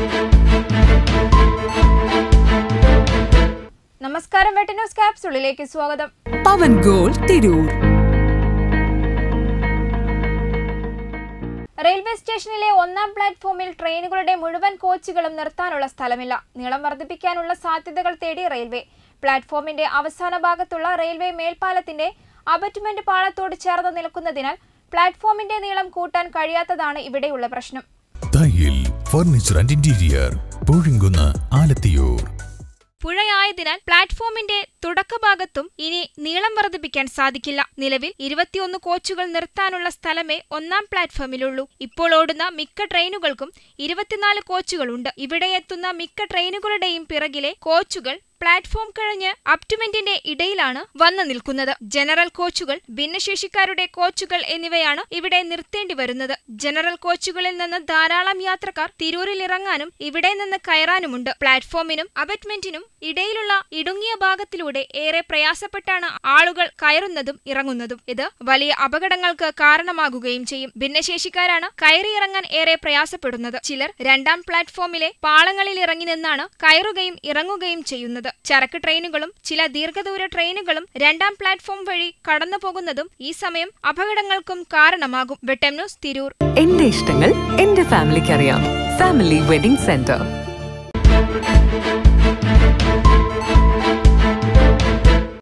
നമസ്കാരം, വെട്ടൻ ന്യൂസ് ക്യാപ്സൂളിലേക്ക് സ്വാഗതം. പവൻ goal Tirur. Railway സ്റ്റേഷനിലെ 1ാം പ്ലാറ്റ്ഫോമിൽ ട്രെയിനുകളുടെ മുഴുവൻ കോച്ചുകളും നിർത്താനുള്ള സ്ഥലമില്ല. നീളം വർദ്ധിപ്പിക്കാനുള്ള സാധ്യതകൾ തേടി റെയിൽവേ. പ്ലാറ്റ്ഫോമിന്റെ അവസാന ഭാഗത്തുള്ള റെയിൽവേ മേൽപ്പാലത്തിന്റെ അബറ്റ്മെന്റ് പാളത്തോട് ചേർന്ന് നിൽക്കുന്നതിനാൽ പ്ലാറ്റ്ഫോമിന്റെ നീളം കൂട്ടാൻ കഴിയാത്തതാണ് ഇവിടെയുള്ള പ്രശ്നം. Thayyil furniture and interior, Poozhikkunnu, Alathiyur. പുഴയായതിനാൽ പ്ലാറ്റ്ഫോമിന്റെ തുടക്കഭാഗത്തും ഇനി നീളം വർദ്ധിപ്പിക്കാൻ സാധിക്കില്ല. നിലവിൽ 21 കോച്ചുകൾ നിർത്താനുള്ള സ്ഥലമേ 1ാം പ്ലാറ്റ്ഫോമിലുള്ളൂ. ഇപ്പോൾ ഓടുന്ന മിക്ക ട്രെയിനുകൾക്കും 24 കോച്ചുകളുണ്ട്. ഇവിടെ എത്തുന്ന മിക്ക ട്രെയിനുകളുടെയും പിറകിലെ കോച്ചുകൾ പ്ലാറ്റ്ഫോം കഴിഞ്ഞ് അബ്റ്റ്മെന്റിന്റെ ഇടയിലാണ് വന്നു നിൽക്കുന്നത്. ജനറൽ കോച്ചുകൾ, ഭിന്നശേഷിക്കാരുടെ കോച്ചുകൾ എന്നിവയാണ് ഇവിടെ നിർത്തേണ്ടി വരുന്നത്. ജനറൽ കോച്ചുകളിൽ നിന്ന് ധാരാളം യാത്രക്കാർ തിരൂരിൽ ഇറങ്ങാനും ഇവിടെ നിന്ന് കയറാനുമുണ്ട്. പ്ലാറ്റ്ഫോമിനും അബറ്റ്മെന്റിനും ഇടയിലുള്ള ഇടുങ്ങിയ ഭാഗത്തിലൂടെ ഏറെ പ്രയാസപ്പെട്ടാണ് ആളുകൾ കയറുന്നതും ഇറങ്ങുന്നതും. ഇത് വലിയ അപകടങ്ങൾക്ക് കാരണമാകുകയും ചെയ്യും. ഭിന്നശേഷിക്കാരാണ് കയറിയിറങ്ങാൻ ഏറെ പ്രയാസപ്പെടുന്നത്. ചിലർ 2ാം പ്ലാറ്റ്ഫോമിലെ പാളങ്ങളിൽ ഇറങ്ങി നിന്നാണ് കയറുകയും ഇറങ്ങുകയും ചെയ്യുന്നത്. ചരക്ക് ട്രെയിനുകളും ചില ദീർഘദൂര ട്രെയിനുകളും 2ാം പ്ലാറ്റ്ഫോം വഴി കടന്നു പോകുന്നതും ഈ സമയം അപകടങ്ങൾക്കും കാരണമാകും. വെട്ടം ന്യൂസ്, തിരൂർ. എന്റെ ഇഷ്ടങ്ങൾ എന്റെ ഫാമിലിക്ക് അറിയാം. Family wedding centre.